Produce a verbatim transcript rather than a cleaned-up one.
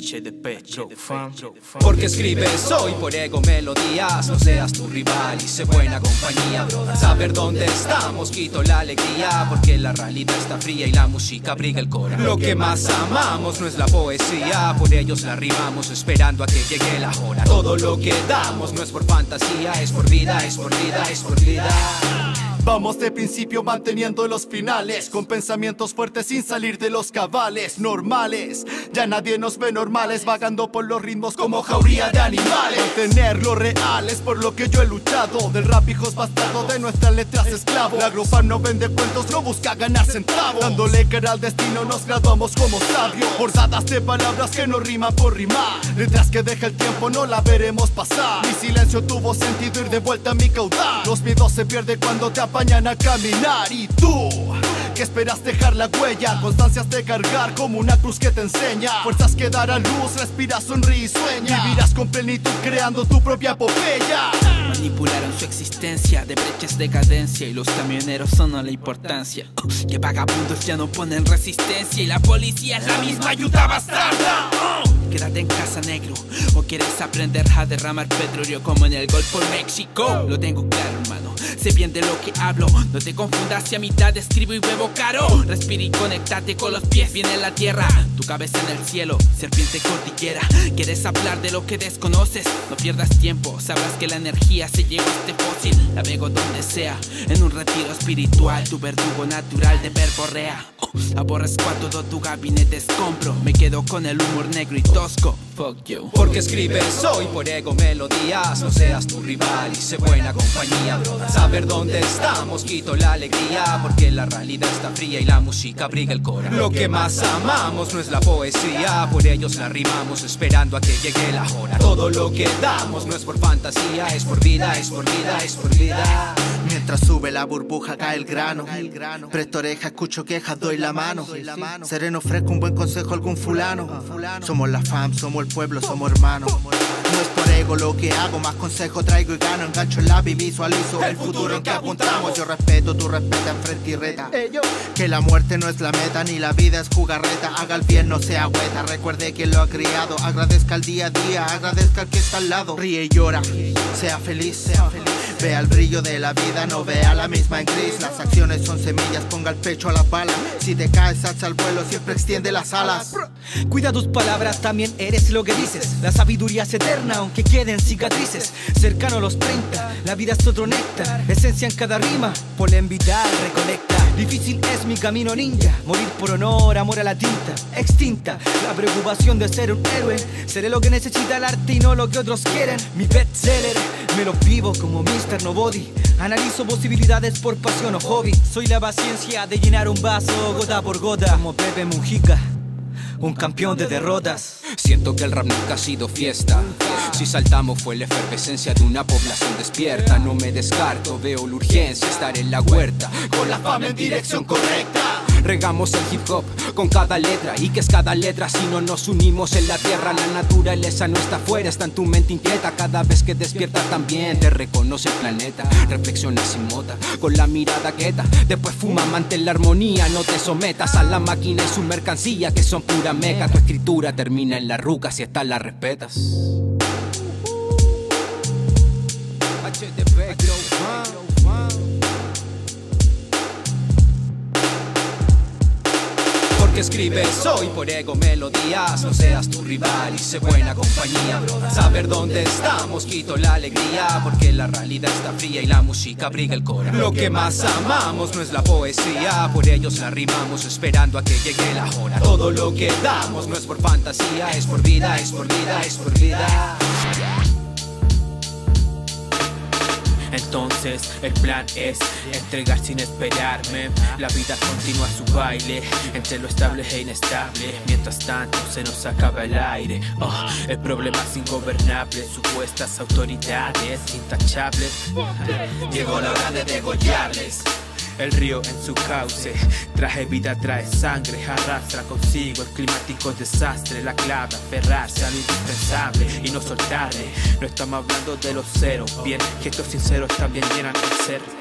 H D P, Fam. Porque escribes hoy por ego melodías. No seas tu rival y sé buena compañía, brother. Saber dónde estamos quito la alegría, porque la realidad está fría y la música abriga el corazón. Lo que más amamos no es la poesía, por ellos la rimamos esperando a que llegue la hora. Todo lo que damos no es por fantasía, es por vida, es por vida, es por vida. Vamos de principio manteniendo los finales, con pensamientos fuertes sin salir de los cabales normales. Ya nadie nos ve normales, vagando por los ritmos como jauría de animales. Mantener lo real es por lo que yo he luchado. Del rap hijos bastardo, de nuestras letras esclavo. La grupa no vende cuentos, no busca ganar centavos. Dándole cara al destino nos graduamos como sabios. Bordadas de palabras que no riman por rimar. Letras que deja el tiempo, no la veremos pasar. Mi silencio tuvo sentido ir de vuelta a mi caudal. Los miedos se pierden cuando te apañan a caminar. Y tú, que esperas dejar la huella, constancias de cargar como una cruz que te enseña. Fuerzas que darán luz, respira, sonríe y sueña. Vivirás con plenitud creando tu propia epopeya. Manipularon su existencia de brechas de cadencia, y los camioneros son a la importancia. uh, Que vagabundos ya no ponen resistencia, y la policía es la misma ayuda bastarda. uh, Quédate en casa, negro, o quieres aprender a derramar petróleo como en el Golfo de México. Lo tengo claro, hermano, sé bien de lo que hablo. No te confundas si a mitad escribo y bebo caro. Respira y conéctate con los pies bien en la tierra, tu cabeza en el cielo, serpiente cordillera. ¿Quieres hablar de lo que desconoces? No pierdas tiempo, sabrás que la energía se lleva a este fósil. Navego donde sea, en un retiro espiritual, tu verdugo natural de verborrea. uh, Aborrezco a todo tu gabinete escombro, me quedo con el humor negro y tosco. Fuck you. Porque escribes hoy por ego melodías. No seas tu rival y sé buena compañía, brother. Saber dónde estamos quito la alegría, porque la realidad está fría y la música abriga el corazón. Lo que más amamos no es la poesía, por ellos la rimamos esperando a que llegue la hora. Todo lo que damos no es por fantasía, es por vida, es por vida, es por vida. Mientras sube la burbuja cae el grano. Presto oreja, escucho quejas, doy la mano. Sereno, fresco, un buen consejo, algún fulano. Somos la fam, somos el pueblo, somos hermanos. No es por ego lo que hago, más consejo traigo y gano. Engancho el lápiz, visualizo el futuro en que apuntamos. Yo respeto, tú respeta, enfrente y reta. Que la muerte no es la meta, ni la vida es jugarreta. Haga el bien, no sea hueta, recuerde quien lo ha criado. Agradezca el día a día, agradezca al que está al lado. Ríe y llora, sea feliz, sea feliz. Vea el brillo de la vida, no vea la misma en gris. Las acciones son semillas, ponga el pecho a las balas. Si te caes, alza el vuelo, siempre extiende las alas. Cuida tus palabras, también eres lo que dices. La sabiduría es eterna, aunque queden cicatrices. Cercano a los treinta, la vida es otro néctar. Esencia en cada rima, polen vital, recolecta. Difícil es mi camino ninja, morir por honor, amor a la tinta. Extinta, la preocupación de ser un héroe. Seré lo que necesita el arte y no lo que otros quieren. Mi bestseller, me lo vivo como mister Nobody. Analizo posibilidades por pasión o hobby. Soy la paciencia de llenar un vaso gota por gota, como Pepe Mujica, un campeón de derrotas. Siento que el rap nunca ha sido fiesta. Si saltamos fue la efervescencia de una población despierta. No me descarto, veo la urgencia, estar en la huerta con la fama en dirección correcta. Regamos el hip hop con cada letra, y que es cada letra si no nos unimos en la tierra. La naturaleza no está afuera, está en tu mente inquieta. Cada vez que despiertas también te reconoce el planeta. Reflexiona sin mota, con la mirada quieta. Después fuma, mantén la armonía, no te sometas a la máquina y su mercancía, que son pura meca. Tu escritura termina en la ruca, si esta la respetas. H D P, porque escribes hoy por ego melodías. No seas tu rival y sé buena compañía, brother. Saber dónde estamos quito la alegría, porque la realidad está fría y la música abriga el corazón. Lo que más amamos no es la poesía, por ellos la rimamos esperando a que llegue la hora. Todo lo que damos no es por fantasía, es por vida, es por vida, es por vida. Entonces el plan es entregar sin esperarme. La vida continúa su baile entre lo estable e inestable. Mientras tanto se nos acaba el aire. oh, El problema es ingobernable. Supuestas autoridades intachables. Llegó la hora de degollarles. El río en su cauce trae vida, trae sangre, arrastra consigo el climático desastre. La clave, aferrarse a lo indispensable y no soltarle. No estamos hablando de los ceros, bien, gestos sinceros también llenan el ser.